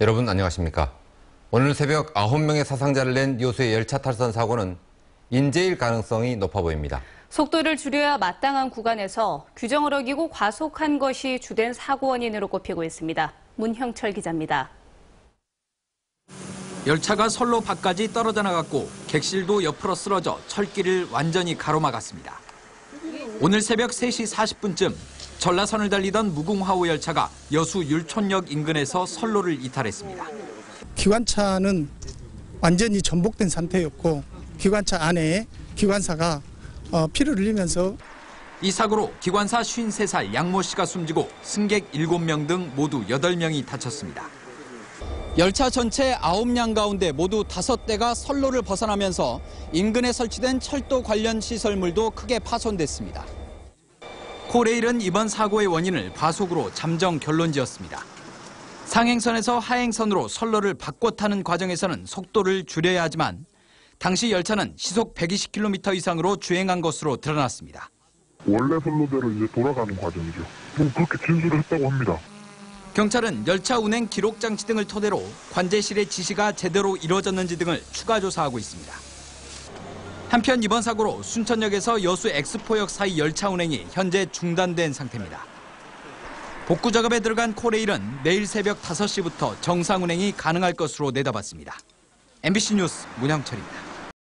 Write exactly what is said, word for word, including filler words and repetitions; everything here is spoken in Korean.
여러분 안녕하십니까? 오늘 새벽 아홉 명의 사상자를 낸 여수의 열차 탈선 사고는 인재일 가능성이 높아 보입니다. 속도를 줄여야 마땅한 구간에서 규정을 어기고 과속한 것이 주된 사고 원인으로 꼽히고 있습니다. 문형철 기자입니다. 열차가 선로 밖까지 떨어져 나갔고 객실도 옆으로 쓰러져 철길을 완전히 가로막았습니다. 오늘 새벽 세 시 사십 분쯤 전라선을 달리던 무궁화호 열차가 여수 율촌역 인근에서 선로를 이탈했습니다. 기관차는 완전히 전복된 상태였고 기관차 안에 기관사가 어, 피를 흘리면서 이 사고로 기관사 쉰세 살 양모 씨가 숨지고 승객 일곱 명 등 모두 여덟 명이 다쳤습니다. 열차 전체 아홉 량 가운데 모두 다섯 대가 선로를 벗어나면서 인근에 설치된 철도 관련 시설물도 크게 파손됐습니다. 코레일은 이번 사고의 원인을 과속으로 잠정 결론지었습니다. 상행선에서 하행선으로 선로를 바꿔 타는 과정에서는 속도를 줄여야 하지만 당시 열차는 시속 백이십 킬로미터 이상으로 주행한 것으로 드러났습니다. 원래 선로대로 이제 돌아가는 과정이죠. 뭐 그렇게 진술을 했다고 합니다. 경찰은 열차 운행 기록 장치 등을 토대로 관제실의 지시가 제대로 이루어졌는지 등을 추가 조사하고 있습니다. 한편 이번 사고로 순천역에서 여수 엑스포역 사이 열차 운행이 현재 중단된 상태입니다. 복구 작업에 들어간 코레일은 내일 새벽 다섯 시부터 정상 운행이 가능할 것으로 내다봤습니다. 엠비씨 뉴스 문형철입니다.